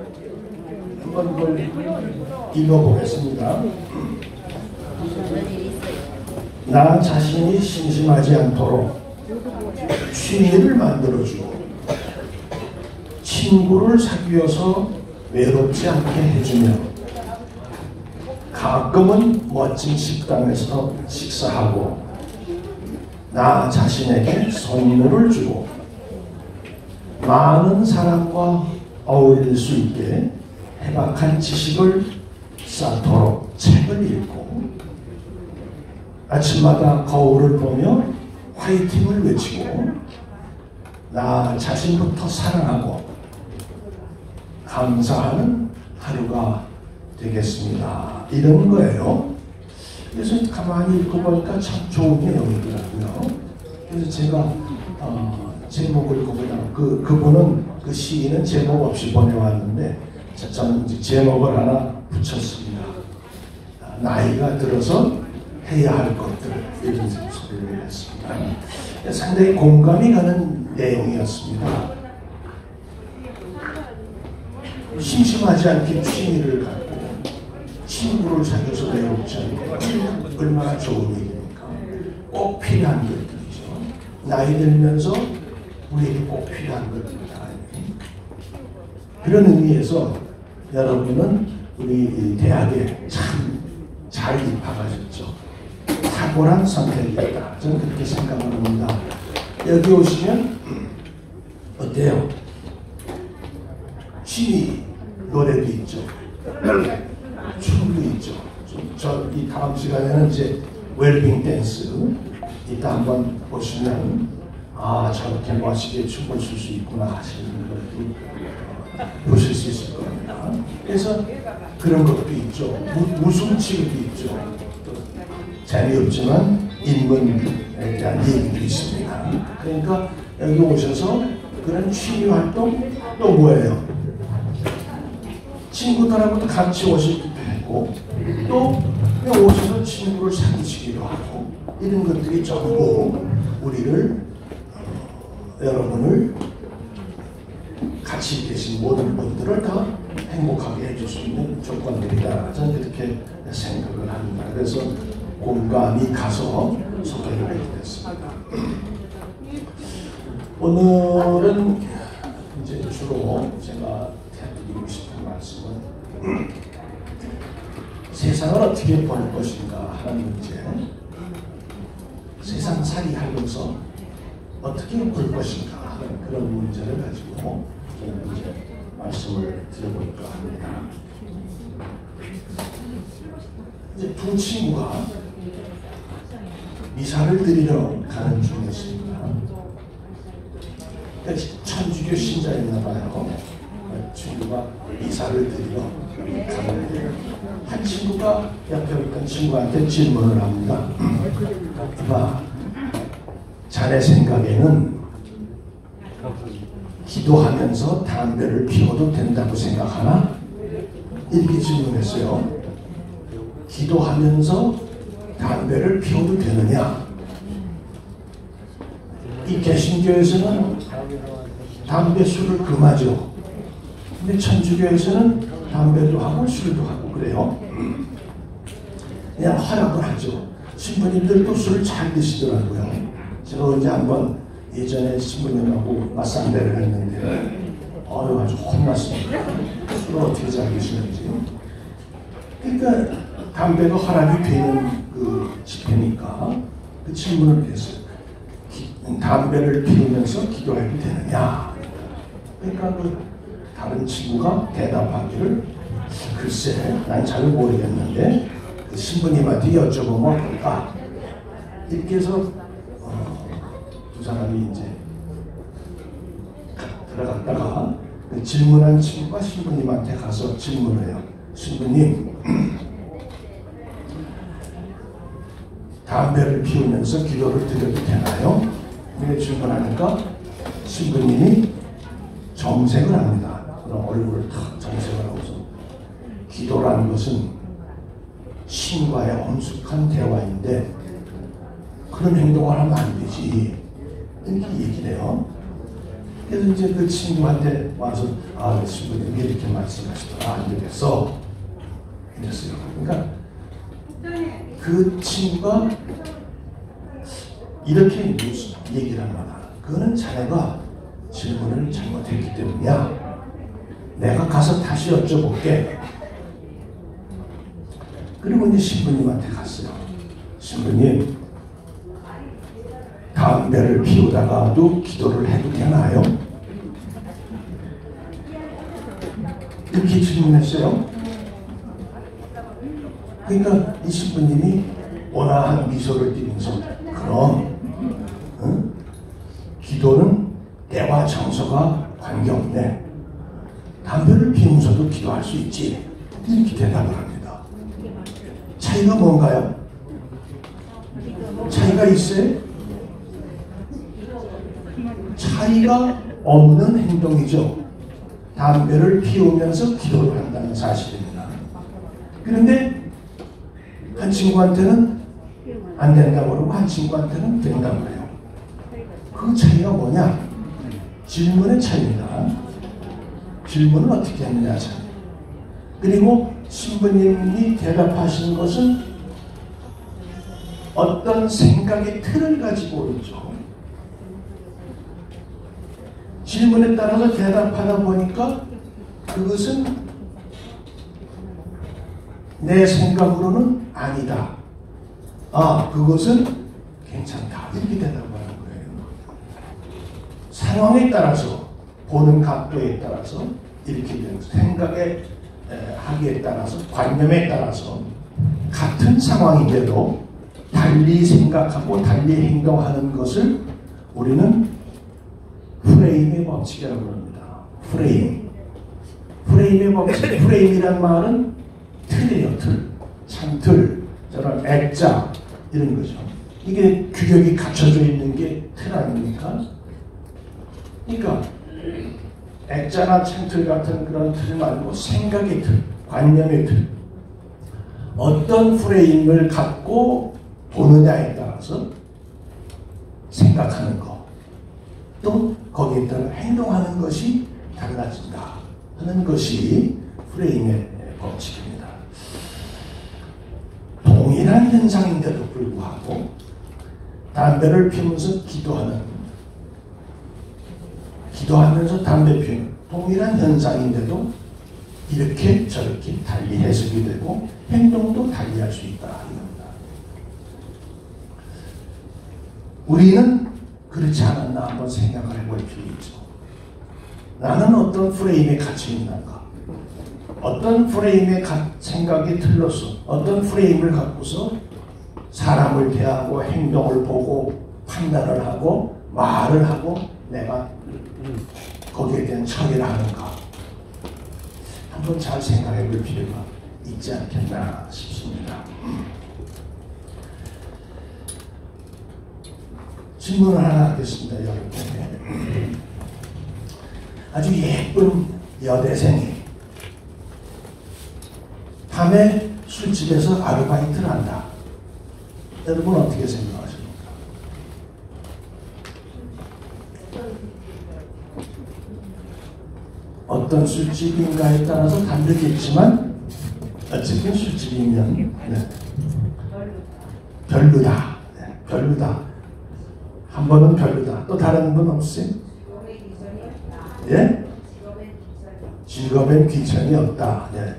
한번 그걸 읽어보겠습니다. 나 자신이 심심하지 않도록 취미를 만들어주고 친구를 사귀어서 외롭지 않게 해주며 가끔은 멋진 식당에서 식사하고 나 자신에게 선물을 주고 많은 사람과 어울릴 수 있게 해박한 지식을 쌓도록 책을 읽고 아침마다 거울을 보며 화이팅을 외치고 나 자신부터 사랑하고 감사하는 하루가 되겠습니다. 이런 거예요. 그래서 가만히 읽어보니까 참 좋은 내용이더라고요. 그래서 제가 제목을 그냥 그분은 그 시인은 제목 없이 보내왔는데 저는 이제 제목을 하나 붙였습니다. 나이가 들어서 해야 할 것들 이런 소리를 했습니다. 상당히 공감이 가는 내용이었습니다. 심심하지 않게 취미를 갖고 친구를 사귀어서 외롭지 않고 얼마나 좋은 얘기입니까? 꼭 필요한 것들이죠. 나이 들면서 우리에게 꼭 필요한 것들이다. 그런 의미에서 여러분은 우리 대학에 참 잘 입학하셨죠. 탁월한 선택이었다. 저는 그렇게 생각을 합니다. 여기 오시면 어때요? 취미 노래도 있죠. 춤도 있죠. 이 다음 시간에는 이제 웰빙 댄스 이따 한번 보시면 저렇게 멋지게 춤을 출 수 있구나 하시는 것도 보실 수 있을 겁니다. 그래서 그런 것도 있죠. 웃음치기도 있죠. 또 재미없지만 인문에 대한 얘기도 있습니다. 그러니까 여기 오셔서 그런 취미 활동 또 뭐예요? 친구들하고도 같이 오시기도 하고 또 오셔서 친구를 사귀시기도 하고 이런 것들이 전부 우리를 여러분을 같이 계신 모든 분들을 다 행복하게 해줄 수 있는 조건들이다. 저는 그렇게 생각을 합니다. 그래서 공감이 가서 소개를 하게 됐습니다. 오늘은 이제 주로 제가 드리고 싶은 말씀은 세상을 어떻게 볼 것인가 하는 문제, 세상살이 하면서 어떻게 볼 것인가 하는 그런 문제를 가지고 저는 이제 말씀을 드려볼까 합니다. 이제 두 친구가 미사를 드리러 가는 중이었습니다. 천주교 신자였나 봐요. 친구가 미사를 드리러 가는데 한 친구가 옆에 있던 친구한테 질문을 합니다. 자네 생각에는 기도하면서 담배를 피워도 된다고 생각하나? 이렇게 질문했어요. 기도하면서 담배를 피워도 되느냐? 이 개신교에서는 담배 술을 금하죠. 근데 천주교에서는 담배도 하고 술도 하고 그래요. 그냥 허락을 하죠. 신부님들도 술을 잘 드시더라고요. 제가 언제 한번 예전에 신부님하고 맞상대를 했는데 아주 혼났습니다. 술을 어떻게 잘 드시는지. 그러니까 담배가 허락이 되는 그 집회니까 그 질문을 했어요. 담배를 피우면서 기도해도 되느냐? 그러니까 그 다른 친구가 대답하기를 글쎄 난 잘 모르겠는데 그 신부님한테 여쭤보면 어떨까? 이렇게 해서 두 사람이 이제 들어갔다가 그 질문한 친구가 신부님한테 가서 질문을 해요. 신부님, 담배를 피우면서 기도를 드려도 되나요? 이렇게 질문하니까 신부님이 정색을 합니다. 그럼 얼굴을 탁 정색을 하고서 기도라는 것은 신과의 엄숙한 대화인데 그런 행동을 하면 안 되지. 이렇게 얘기를 해요. 그래서 이제 그 친구한테 와서 아, 신부님이 이렇게 말씀하시더라. 안 되겠어. 이랬어요. 그러니까 그 친구가 이렇게 얘기를 합니다. 그거는 자네가 질문을 잘못했기 때문이야. 내가 가서 다시 여쭤볼게. 그리고 이제 신부님한테 갔어요. 신부님, 담배를 피우다가도 기도를 해도 되나요? 이렇게 질문했어요. 그러니까 이 신부님이 온화한 미소를 띠면서 그럼 응? 기도는 때와 정서가 관계없네. 담배를 피우면서도 기도할 수 있지. 이렇게 대답을 합니다. 차이가 뭔가요? 차이가 있어요? 차이가 없는 행동이죠. 담배를 피우면서 기도를 한다는 사실입니다. 그런데 한 친구한테는 안 된다고 그러고 한 친구한테는 된다고 그래요. 그 차이가 뭐냐? 질문의 차이입니다. 질문을 어떻게 했느냐 차이. 그리고 신부님이 대답하신 것은 어떤 생각의 틀을 가지고 있죠. 질문에 따라서 대답하다 보니까 그것은 내 생각으로는 아니다. 아, 그것은 괜찮다. 이렇게 대답하는 거예요. 상황에 따라서, 보는 각도에 따라서 이렇게 되는 생각의 하기에 따라서, 관념에 따라서 같은 상황인데도 달리 생각하고 달리 행동하는 것을 우리는 프레임의 법칙이라고 합니다. 프레임. 프레임의 법칙. 프레임이란 말은 틀이에요. 틀. 창틀. 저런 액자. 이런 거죠. 이게 규격이 갖춰져 있는 게 틀 아닙니까? 그러니까 액자나 창틀 같은 그런 틀 말고 생각의 틀, 관념의 틀. 어떤 프레임을 갖고 보느냐에 따라서 생각하는 것. 또 거기에 따라 행동하는 것이 달라진다 하는 것이 프레임의 법칙입니다. 동일한 현상인데도 불구하고 담배를 피우면서 기도하면서 담배 피우는 동일한 현상인데도 이렇게 저렇게 달리 해석이 되고 행동도 달리할 수 있다 이겁니다. 우리는 그렇지 않았나 한번 생각을 해볼 필요 있죠. 나는 어떤 프레임에 갇혀 있는가? 어떤 프레임의 생각이 틀렸어? 어떤 프레임을 갖고서 사람을 대하고 행동을 보고 판단을 하고 말을 하고 내가 거기에 대한 처리를 하는가? 한번 잘 생각해 볼 필요가 있지 않겠나 싶습니다. 질문을 하나 하겠습니다. 여러분께. 아주 예쁜 여대생이 밤에 술집에서 아르바이트를 한다. 여러분 어떻게 생각하십니까? 어떤 술집인가에 따라서 다르겠지만 어쨌든 술집이면 네. 별로다. 네. 별로다. 한 번은 별로다. 또 다른 분 없어요? 예? 직업엔 귀천이 없다. 네.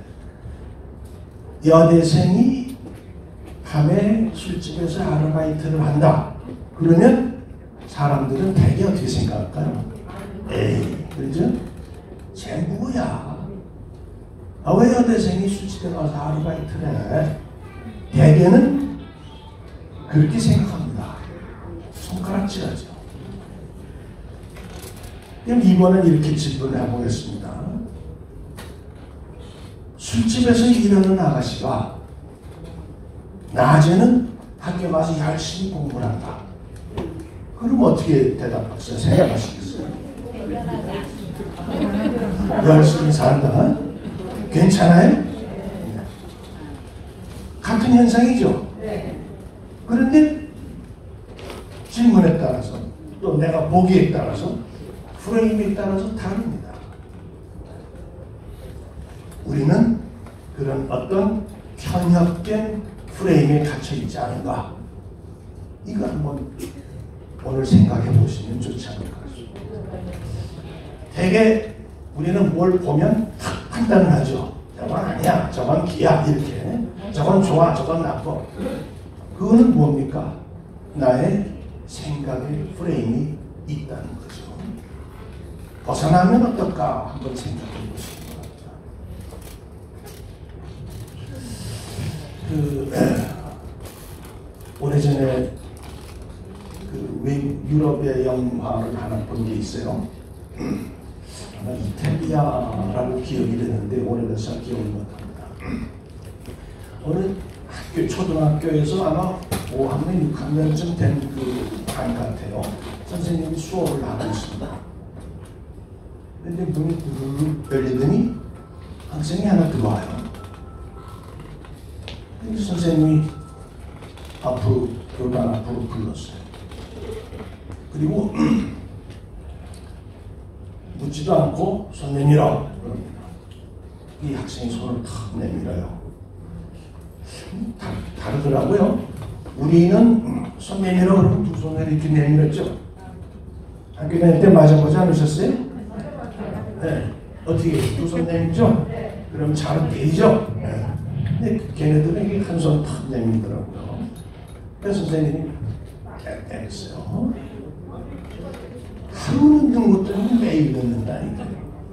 여대생이 밤에 술집에서 아르바이트를 한다. 그러면 사람들은 대개 어떻게 생각할까요? 에이, 그러죠? 쟤 누구야? 아, 왜 여대생이 술집에 가서 아르바이트를 해? 대개는 그렇게 생각합니다. 손가락질하죠. 그럼 이번엔 이렇게 질문을 해보겠습니다. 술집에서 일하는 아가씨가 낮에는 학교 가서 열심히 공부를 한다. 그럼 어떻게 대답하세요? 생각하시겠어요? 열심히 산다. 괜찮아요? 같은 현상이죠. 그런데 질문에 따라서 또 내가 보기에 따라서 프레임에 따라서 다릅니다. 우리는 그런 어떤 편협된 프레임에 갇혀 있지 않은가? 이거 한번 오늘 생각해 보시면 좋지 않을까 싶습니다. 대개 우리는 뭘 보면 탁 판단을 하죠. 저건 아니야, 저건 기야, 이렇게. 저건 좋아, 저건 나빠. 그거는 뭡니까? 나의 생각의 프레임이 있다는 거죠. 벗어나면 어떨까 한번 생각해 보시기 바랍니다. 오래전에 유럽의 영화를 하나 본 게 있어요. 아마 이탈리아라고 기억이 되는데 오래돼서 기억을 못합니다. 어느 초등학교에서 아마 5학년, 6학년쯤 된 그 반 같아요. 선생님이 수업을 하고 있습니다. 근데 문이 부르르 열리더니 학생이 하나 들어와요. 근데 선생님이 앞으로, 교관 앞으로 불렀어요. 그리고 묻지도 않고 손 내밀어 그럽니다. 이 학생이 손을 탁 내밀어요. 다르더라고요. 우리는 손 내밀어 그러면 두 손을 이렇게 내밀었죠. 학교 다닐 때 맞아보지 않으셨어요? 네. 어떻게 두 손 내밀죠? 그럼 잘 되죠? 네. 근데 걔네들은 한 손 탁 내밀더라고요. 그래서 선생님이 했어요. 하루는 듣는 것들은 매일 듣는다니까요.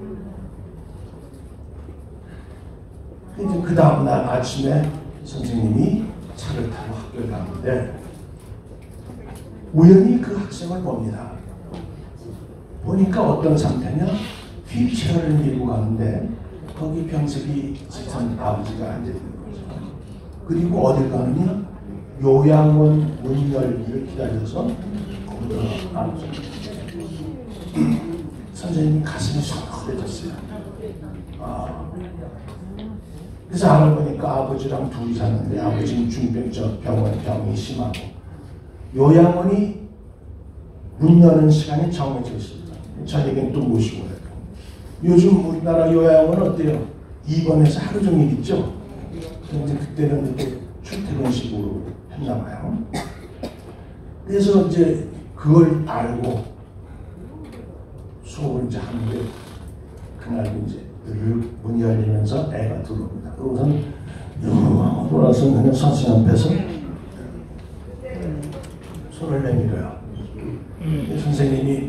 이제 그 다음날 아침에 선생님이 차를 타고 학교에 가는데 우연히 그 학생을 봅니다. 보니까 어떤 상태냐? 휠체어를 밀고 가는데 거기 병석이 짙은 아버지가 앉아있는 거죠. 그리고 어딜 가느냐? 요양원 문 열기를 기다려서 거기로 앉아있는 거죠. 선생님이 가슴이 서늘해졌어요. 그래서 알아보니까 아버지랑 둘이 사는데 아버지는 중병, 병이 심하고 요양원이 문 여는 시간이 정해져 있습니다. 저녁엔 또 모시고 가요. 요즘 우리나라 요양원은 어때요? 입원해서 하루 종일 있죠? 근데 그때는 이렇게 출퇴근식으로 했나봐요. 그래서 이제 그걸 알고 수업을 이제 하는데 그날 이제 문 열리면서 애가 들어옵니다. 그러고선 돌아서 그냥 선생님 앞에서 손을 내밀어요. 선생님이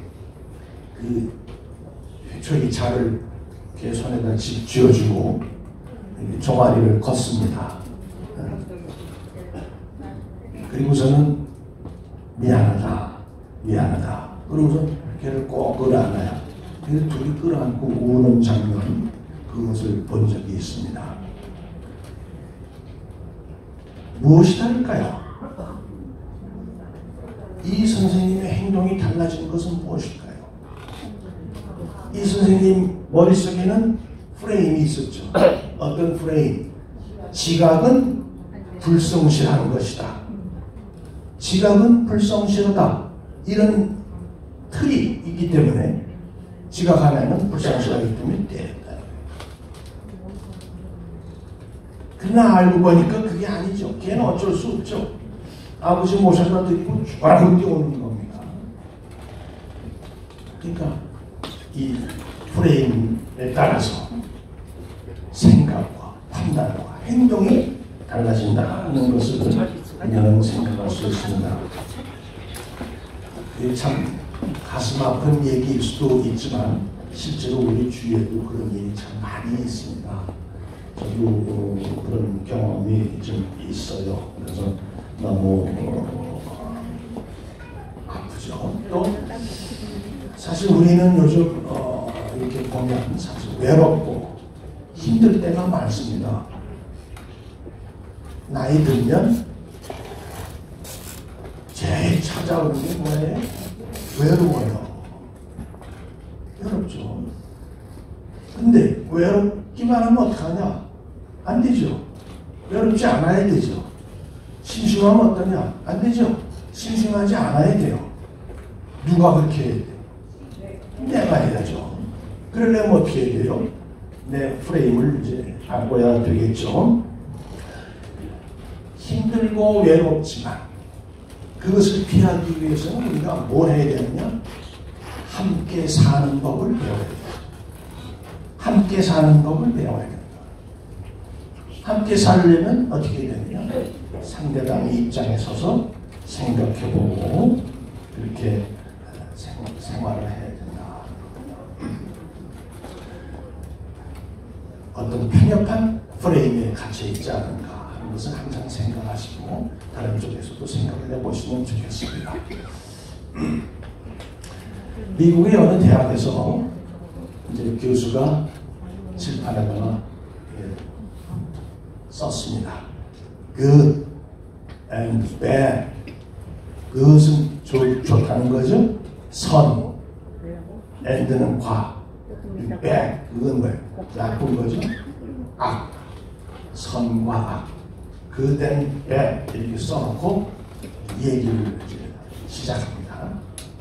저희 차를 이렇게 손에다 쥐어주고 종아리를 걷습니다. 그리고서는 미안하다. 그러고서 걔를 꼭 끌어안아요. 그래서 둘이 끌어안고 우는 장면, 그것을 본 적이 있습니다. 무엇이 다를까요? 이 선생님의 행동이 달라진 것은 무엇일까요? 이 선생님 머릿속에는 프레임이 있었죠. 어떤 프레임? 지각은 불성실한 것이다. 지각은 불성실하다. 이런 틀이 있기 때문에 지각하면 불성실하기 때문에 때렸다. 그러나 알고 보니까 그게 아니죠. 걔는 어쩔 수 없죠. 아버지 모셔다 드리고 죽어라고 뛰어오는 겁니다. 그러니까 이 프레임에 따라서 생각과 판단과 행동이 달라진다는 것을 우리는 생각할 수 있습니다. 참 가슴 아픈 얘기일 수도 있지만 실제로 우리 주위에도 그런 일이 참 많이 있습니다. 저도 그런 경험이 좀 있어요. 그래서 너무 아프죠. 또 사실 우리는 요즘 이렇게 보면 사실 외롭고 힘들 때가 많습니다. 나이 들면 제일 찾아오는 게 뭐예요? 외로워요. 외롭죠. 근데 외롭기만 하면 어떡하냐? 안 되죠. 외롭지 않아야 되죠. 심심하면 어떠냐? 안 되죠. 심심하지 않아야 돼요. 누가 그렇게 해야 돼요? 내가 해야죠. 그러려면 어떻게 해야 돼요? 내 프레임을 이제 바꿔야 되겠죠. 힘들고 외롭지만 그것을 피하기 위해서는 우리가 뭘 해야 되느냐? 함께 사는 법을 배워야 돼요. 함께 사는 법을 배워야 됩니다. 함께 살려면 어떻게 해야 되느냐? 상대방의 입장에 서서 생각해보고 그렇게 생활을 해야 된다. 어떤 편협한 프레임에 갇혀 있지 않은가 하는 것을 항상 생각하시고 다른 쪽에서도 생각을 해보시면 좋겠습니다. 미국의 어느 대학에서 이제 교수가 칠판에다가 썼습니다. Good and bad. 그것은 좋다는 거죠. 선. and는 과. bad. 그건 뭐예요? 나쁜 거죠. 악. 선과 악. good and bad. 이렇게 써놓고 얘기를 시작합니다.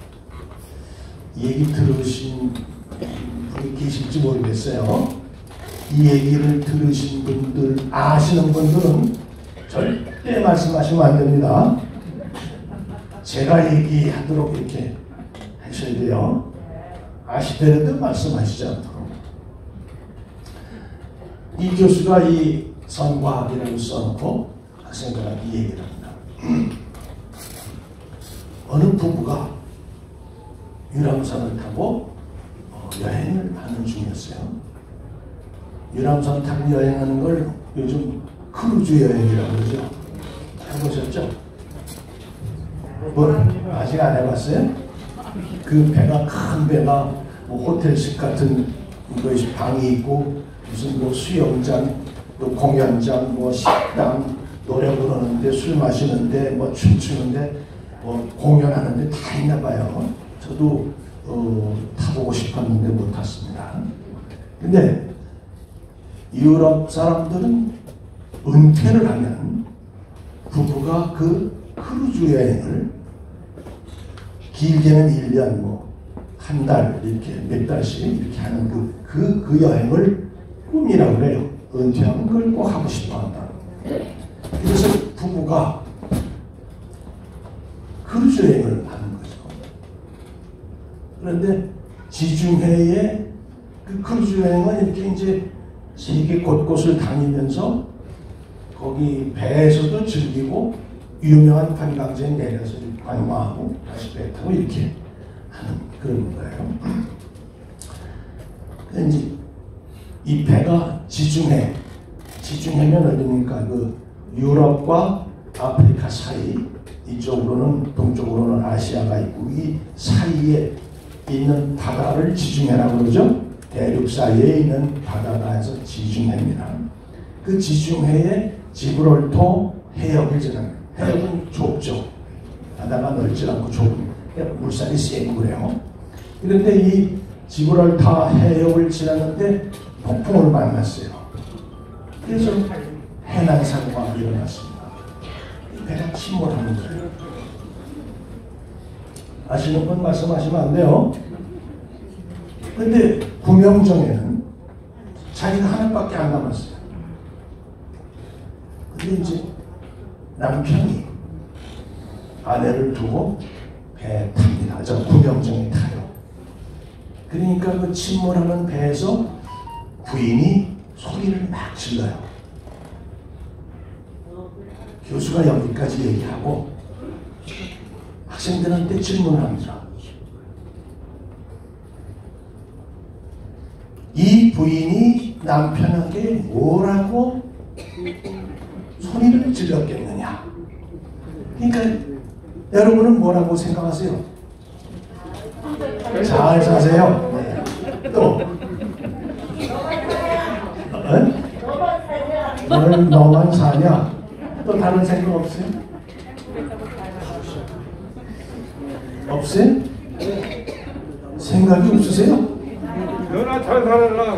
얘기 들으신 분이 계실지 모르겠어요. 이 얘기를 들으신 분들, 아시는 분들은 절대 말씀하시면 안 됩니다. 제가 얘기하도록 이렇게 하셔야 돼요. 아시더라도 말씀하시지 않도록. 이 교수가 이 선과학이라고 써놓고 학생들한테 얘기를 합니다. 어느 부부가 유람선을 타고 여행을 하는 중이었어요. 유람선 타고 여행하는 걸 요즘 크루즈 여행이라고 그러죠. 해보셨죠? 뭐 아직 안 해봤어요? 그 배가 큰 배가 뭐 호텔식 같은 것이 방이 있고 무슨 뭐 수영장 또 공연장 뭐 식당 노래 부르는데 술 마시는데 뭐 춤추는데 뭐 공연하는데 다 있나 봐요. 저도 타보고 싶었는데 못 탔습니다. 근데 유럽 사람들은 은퇴를 하면 부부가 그 크루즈 여행을 길게는 1년 뭐 한 달 이렇게 몇 달씩 이렇게 하는 그 여행을 꿈이라고 그래요. 은퇴하면 그걸 꼭 하고 싶어 한다. 그래서 부부가 크루즈 여행을 하는 거죠. 그런데 지중해에 그 크루즈 여행은 이렇게 이제 세계 곳곳을 다니면서 거기 배에서도 즐기고 유명한 관광지에 내려서 관광하고 다시 배 타고 이렇게 하는 그런 거예요. 이제 이 배가 지중해면 어디입니까? 그 유럽과 아프리카 사이, 이쪽으로는 동쪽으로는 아시아가 있고 이 사이에 있는 바다를 지중해라고 그러죠. 대륙 사이에 있는 바다가 해서 지중해입니다. 그 지중해에 지브롤터 해역을 지나는 해역은 좁죠. 바다가 넓지 않고 좁은 물살이 세고 그래요. 그런데 이 지브롤터 해역을 지나는데 폭풍을 만났어요. 그래서 해난 사고가 일어났습니다. 배가 침몰하는 거예요. 아시는 분 말씀하시면 안 돼요. 그런데 구명정에는 자기가 하나밖에 안 남았어요. 근데 이제 남편이 아내를 두고 배에 탑니다. 저 구명정에 타요. 그러니까 그 침몰하는 배에서 부인이 소리를 막 질러요. 교수가 여기까지 얘기하고 학생들한테 질문을 합니다. 이 부인이 남편에게 뭐라고 소리를 질렀겠느냐? 그러니까 여러분은 뭐라고 생각하세요? 잘 사세요. 네. 또 너만 사냐? 또 다른 생각 없어요? 없어요? 생각이 없으세요? 너나 잘 살아라.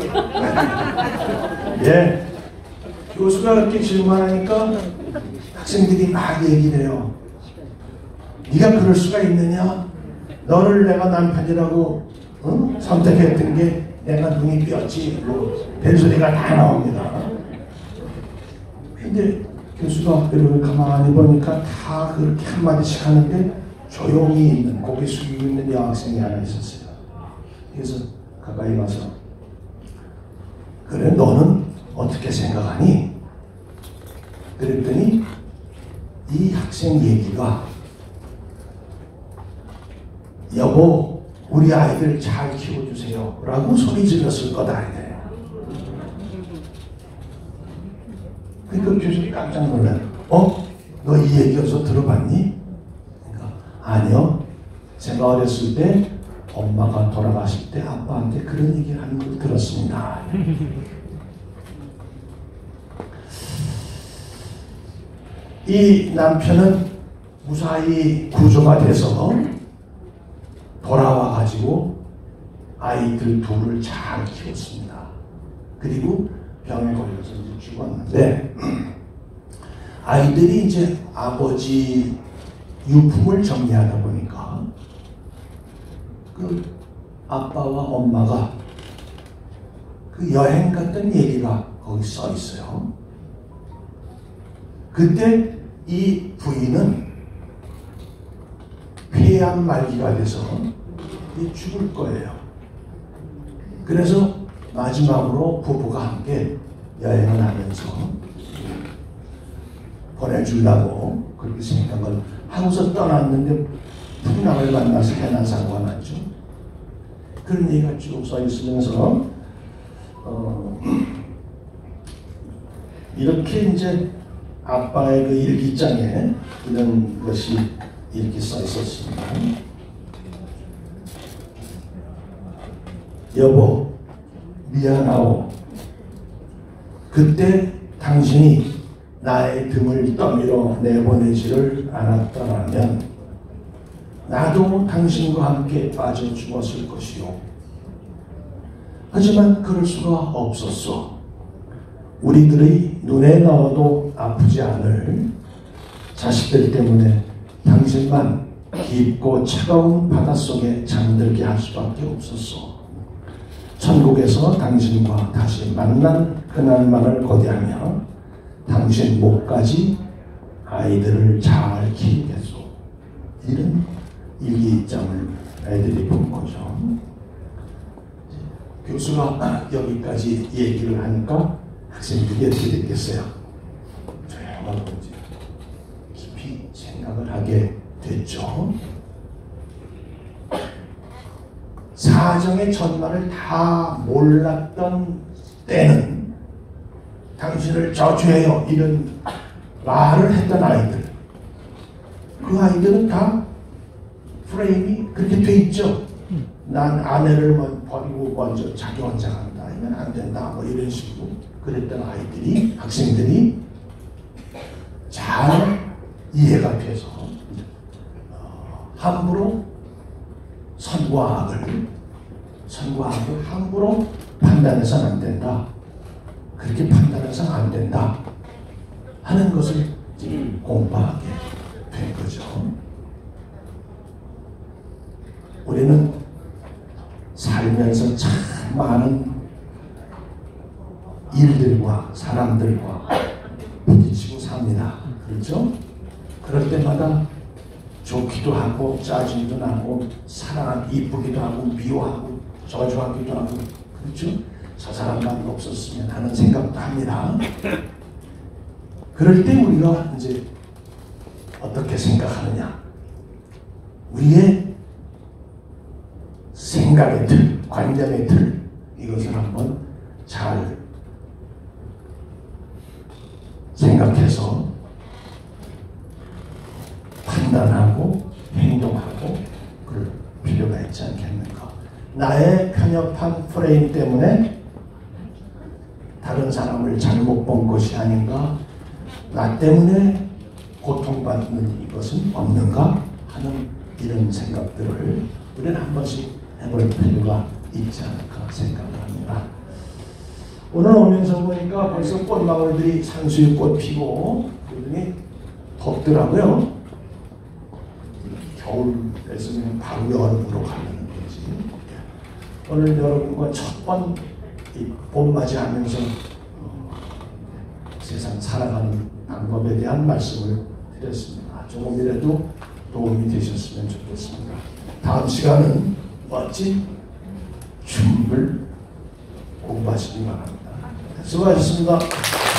예. 교수가 그렇게 질문하니까 학생들이 막 얘기를 해요. 네가 그럴 수가 있느냐? 너를 내가 남편이라고 선택했던 게 내가 눈이 삐었지 뭐 별소리가 다 나옵니다. 근데 교수가 이렇게 가만히 보니까 다 그렇게 한마디씩 하는데 조용히 있는 고개 숙이고 있는 여학생이 하나 있었어요. 그래서 가까이 가서 그래 너는 어떻게 생각하니? 그랬더니 이 학생 얘기가 여보 우리 아이들 잘 키워주세요 라고 소리 질렀을 거다 이래요. 그러니까 교수님이 깜짝 놀라요. 너 이 얘기 어디서 들어봤니? 그러니까 아니요. 제가 어렸을 때 엄마가 돌아가실 때 아빠한테 그런 얘기를 하는 걸 들었습니다. 이 남편은 무사히 구조가 돼서 돌아와 가지고 아이들 둘을 잘 키웠습니다. 그리고 병에 걸려서 이제 죽었는데 아이들이 이제 아버지 유품을 정리하다 보니까 그 아빠와 엄마가 그 여행 갔던 얘기가 거기 써 있어요. 그때 이 부인은 폐암 말기가 돼서 죽을 거예요. 그래서 마지막으로 부부가 함께 여행을 하면서 보내주려고 그렇게 생각을 하고서 떠났는데 풍랑을 만나서 해난 사고가 났죠. 그런 얘기가 쭉 써 있으면서 이렇게 이제 아빠의 그 일기장에 이런 것이 이렇게 써 있었습니다. 여보 미안하오. 그때 당신이 나의 등을 떠밀어 내보내지를 않았더라면 나도 당신과 함께 빠져 죽었을 것이오. 하지만 그럴 수가 없었소. 우리들의 눈에 넣어도 아프지 않을 자식들 때문에 당신만 깊고 차가운 바닷속에 잠들게 할 수밖에 없었소. 천국에서 당신과 다시 만난 그날만을 고대하며 당신 목까지 아이들을 잘 키우겠소. 이런 일기장을 애들이 본 거죠. 교수가 여기까지 얘기를 하니까 학생들이 어떻게 됐겠어요? 조용하고 이제 깊이 생각을 하게 됐죠. 사정의 전말을 다 몰랐던 때는 당신을 저주해요 이런 말을 했던 아이들, 그 아이들은 다 프레임이 그렇게 돼 있죠. 난 아내를 버리고 먼저 자기 혼자 간다, 이건 안 된다, 뭐 이런 식으로 그랬던 아이들이, 학생들이 잘 이해가 돼서 함부로 선과 악을 함부로 판단해서는 안 된다, 그렇게 판단해서는 안 된다 하는 것을 공부하게 된 거죠. 우리는 살면서 참 많은 일들과 사람들과 부딪히고 삽니다. 그렇죠? 그럴 때마다 좋기도 하고 짜증도 나고 사랑하고 이쁘기도 하고 미워하고 저주하기도 하고, 그렇죠? 저 사람만 없었으면 하는 생각도 합니다. 그럴 때 우리가 이제 어떻게 생각하느냐, 우리의 생각의 틀, 관념의 틀, 이것을 한번 잘 생각해서 판단하고 행동하고 그럴 필요가 있지 않겠는가. 나의 편협한 프레임 때문에 다른 사람을 잘못 본 것이 아닌가, 나 때문에 고통받는 것은 없는가 하는 이런 생각들을 우리는 한 번씩 해볼 필요가 있지 않을까 생각을 합니다. 오늘 오면서 보니까 벌써 꽃마을들이 산수유꽃 피고 그러더니 덥더라고요. 겨울에서 그냥 바로 여름으로 가는 거지. 오늘 여러분과 첫 번 봄맞이하면서 세상 살아가는 방법에 대한 말씀을 드렸습니다. 조금이라도 도움이 되셨으면 좋겠습니다. 다음 시간은 멋진 춤을 공부하시기 바랍니다. 수고하셨습니다.